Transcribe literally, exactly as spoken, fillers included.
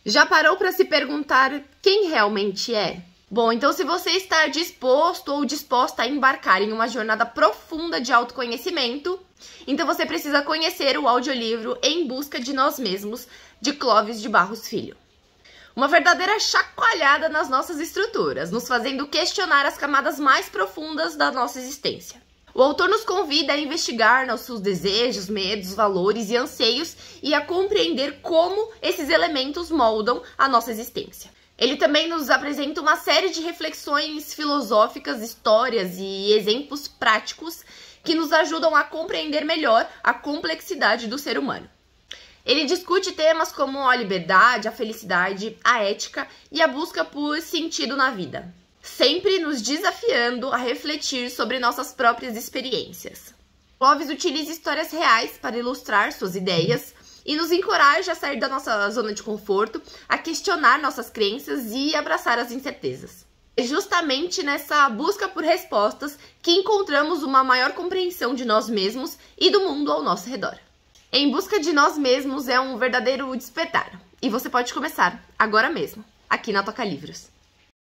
Já parou para se perguntar quem realmente é? Bom, então se você está disposto ou disposta a embarcar em uma jornada profunda de autoconhecimento, então você precisa conhecer o audiolivro Em Busca de Nós Mesmos, de Clóvis de Barros Filho. Uma verdadeira chacoalhada nas nossas estruturas, nos fazendo questionar as camadas mais profundas da nossa existência. O autor nos convida a investigar nossos desejos, medos, valores e anseios e a compreender como esses elementos moldam a nossa existência. Ele também nos apresenta uma série de reflexões filosóficas, histórias e exemplos práticos que nos ajudam a compreender melhor a complexidade do ser humano. Ele discute temas como a liberdade, a felicidade, a ética e a busca por sentido na vida, sempre nos desafiando a refletir sobre nossas próprias experiências. Clóvis utiliza histórias reais para ilustrar suas ideias e nos encoraja a sair da nossa zona de conforto, a questionar nossas crenças e abraçar as incertezas. É justamente nessa busca por respostas que encontramos uma maior compreensão de nós mesmos e do mundo ao nosso redor. Em Busca de Nós Mesmos é um verdadeiro despertar, e você pode começar agora mesmo, aqui na Toca Livros.